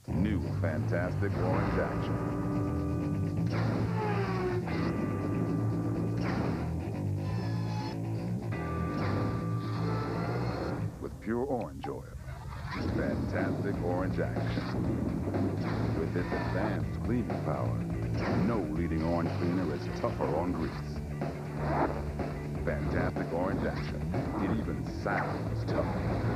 New Fantastic Orange Action. With pure orange oil. Fantastic Orange Action. With its advanced cleaning power, no leading orange cleaner is tougher on grease. Fantastic Orange Action. It even sounds tough.